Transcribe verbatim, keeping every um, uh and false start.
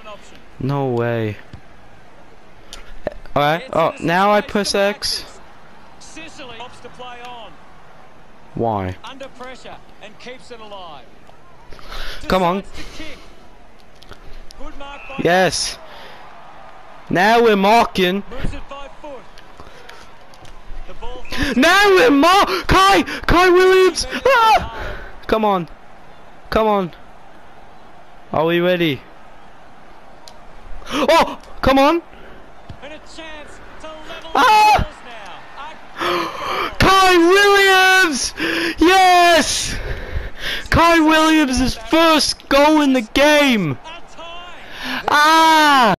No way. Alright, oh, now I press X. Why? Under pressure and keeps it alive. Come on. Good mark by Yes. Now we're marking. moves it by foot. The ball Now we're mar- Kai! Kai Williams! Ah! Come on. Come on. Are we ready? Oh! Come on! and a chance to level Ah! the scores now. A Kai Williams! Yes! Kai Williams' first goal in the game! time. Ah!